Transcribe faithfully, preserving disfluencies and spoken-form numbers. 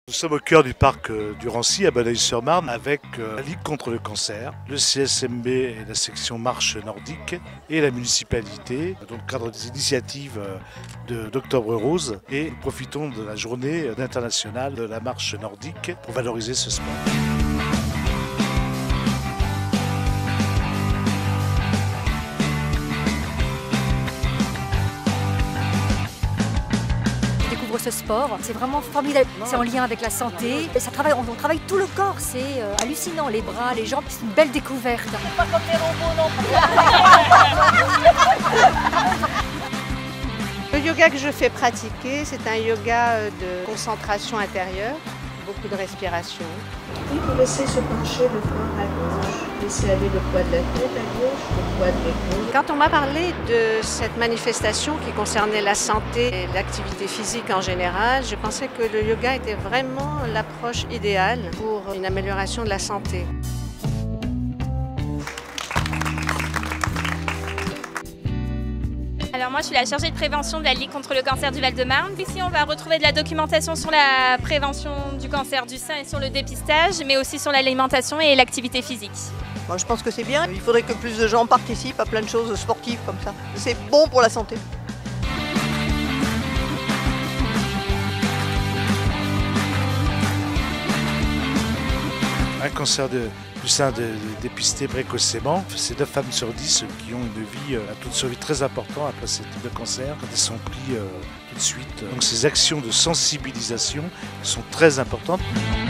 Nous sommes au cœur du parc du Rancy à Bonneuil-sur-Marne avec la Ligue contre le cancer, le C S M B et la section marche nordique et la municipalité dans le cadre des initiatives d'Octobre Rose, et nous profitons de la journée internationale de la marche nordique pour valoriser ce sport. Ce sport, c'est vraiment formidable, c'est en lien avec la santé, ça travaille, on, on travaille tout le corps, c'est euh, hallucinant, les bras, les jambes, c'est une belle découverte. Pas comme les robots non plus. Le yoga que je fais pratiquer, c'est un yoga de concentration intérieure, beaucoup de respiration. Et vous laissez se pencher le corps à gauche, laissez aller le poids de la tête à gauche, le poids de l'épaule. Quand on m'a parlé de cette manifestation qui concernait la santé et l'activité physique en général, je pensais que le yoga était vraiment l'approche idéale pour une amélioration de la santé. Alors moi je suis la chargée de prévention de la Ligue contre le cancer du Val-de-Marne. Ici on va retrouver de la documentation sur la prévention du cancer du sein et sur le dépistage, mais aussi sur l'alimentation et l'activité physique. Moi je pense que c'est bien, il faudrait que plus de gens participent à plein de choses sportives comme ça. C'est bon pour la santé. Un cancer de, du sein de, de, dépisté précocement, c'est neuf femmes sur dix qui ont une vie, un taux de survie très important après ce type de cancer, quand elles sont prises euh, tout de suite. Donc ces actions de sensibilisation sont très importantes.